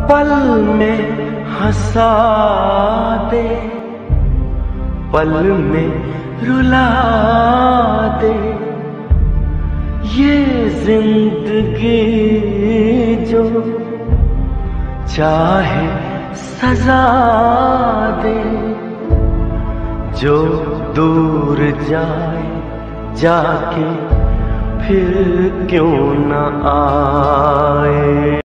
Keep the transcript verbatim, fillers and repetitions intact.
पल में हंसा दे, पल में रुला दे, ये जिंदगी जो चाहे सजा दे। जो दूर जाए जाके फिर क्यों न आए।